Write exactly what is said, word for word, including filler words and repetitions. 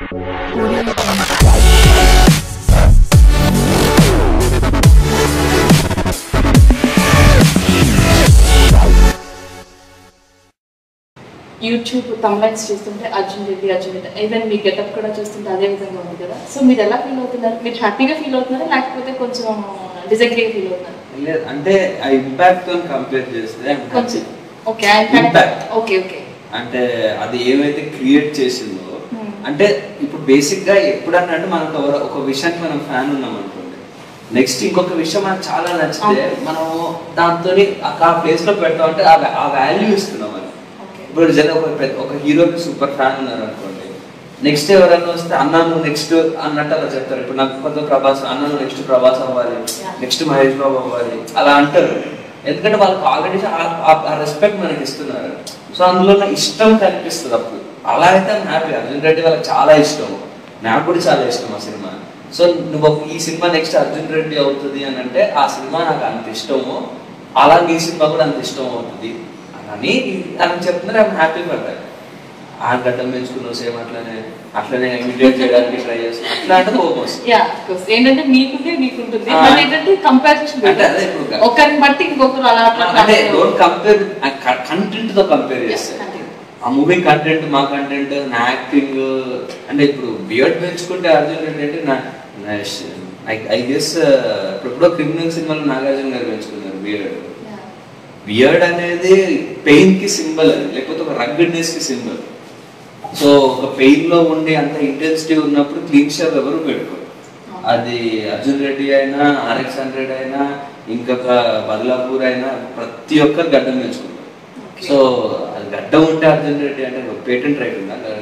YouTube thumbnails చూస్తుంటే Arjun Reddy Arjun Reddy even మీ getup కూడా చూస్తుంటే అదే విధంగా ఉంది కదా. సో మీరు ఎలా ఫీల్ అవుతున్నారు? మీరు హ్యాపీగా ఫీల్ అవుతున్నారా లేకపోతే కొంచెం డిసగ్రీగా ఫీల్ అవుతున్నారా? లేదు అంటే ఆ ఇంపాక్ట్ తో కంపేర్ చేస్తే కొంచెం ఓకే ఆ ఇంపాక్ట్ ఓకే ఓకే అంటే అది ఏమైతే క్రియేట్ చేసిందో అంటే ఇప్పుడు బేసిక్ గా ఎప్పుడన్నా అంటే మనకు ఒక విషయానికి మనం ఫ్యాన్ ఉన్నాం అనుకోండి, నెక్స్ట్ ఇంకొక విషయం మనకు చాలా నచ్చితే మనం దాంతో ఆ ప్లేస్ లో పెడతాం అంటే ఆ వాల్యూ ఇస్తున్నాం అని. ఇప్పుడు జన ఒక ఒక హీరోకి సూపర్ ఫ్యాన్ ఉన్నారు అనుకోండి, నెక్స్ట్ ఎవరన్నా వస్తే అన్నా నువ్వు నెక్స్ట్ అన్నట్టు అలా చెప్తారు. ఇప్పుడు నాకు కొంత ప్రభాస్ అన్నా నువ్వు నెక్స్ట్ ప్రభాస్ అవ్వాలి, నెక్స్ట్ మహేష్ బాబు అవ్వాలి అలా అంటారు. ఎందుకంటే వాళ్ళకి ఆల్రెడీ ఆ రెస్పెక్ట్ మనకి ఇస్తున్నారు. సో అందులో నా ఇష్టం కనిపిస్తుంది అప్పుడు. అలా అయితే హ్యాపీ. అర్జున్ రెడ్డి వాళ్ళకి చాలా ఇష్టం, నాకు కూడా చాలా ఇష్టం ఆ సినిమా. సో నువ్వు ఈ సినిమా నెక్స్ట్ అర్జున్ రెడ్డి అవుతుంది అని అంటే ఆ సినిమా నాకు అంత ఇష్టము, అలాగే ఈ సినిమా కూడా అంత ఇష్టం అవుతుంది అని అని చెప్తున్నారు. ఐఎమ్ హ్యాపీ పడ్డాను. ఆ గడ్డం పెంచుకున్నావు సేమ్ అట్లనే అట్లనే ఇమిటేట్ చేయడానికి ట్రై చేస్తాను అట్లా అంటే కోపం వస్తుంది. ఏంటంటే మీకుంటే మీకుంటుంది ఏంటంటే కంపారిజన్ ఒకరిని బట్టి ఇంకొకరు అలా అంటే డోంట్ కంపేర్ కంటెంట్ తో కంపేర్ చేస్తారు. ఆ మూవీ కంటెంట్ మా కంటెంట్ నా యాక్టింగ్ అంటే ఇప్పుడు బియర్డ్ పెంచుకుంటే అర్జున్ రెడ్డి అంటే నా ఐ గెస్ ఇప్పుడు క్రిమినల్ సినిమాలో నాగార్జున గారు పెంచుకున్నారు బియర్డ్. బియర్డ్ అనేది పెయిన్ కి సింబల్, లేకపోతే ఒక రగ్గడ్నెస్ కి సింబల్. సో ఒక పెయిన్ లో ఉండి అంత ఇంటెన్సిటీ ఉన్నప్పుడు క్లీన్ షేవ్ ఎవరు పెట్టుకోరు. అది అర్జున్ రెడ్డి అయినా ఆర్ఎక్స్ హండ్రెడ్ అయినా ఇంకొక బదలాపూర్ అయినా ప్రతి ఒక్కరు గడ్డం పెంచుకుంటారు. సో అది గడ్డం ఉంటే అర్జున్ రెడ్డి అంటే పేటెంట్ రైట్ ఉందా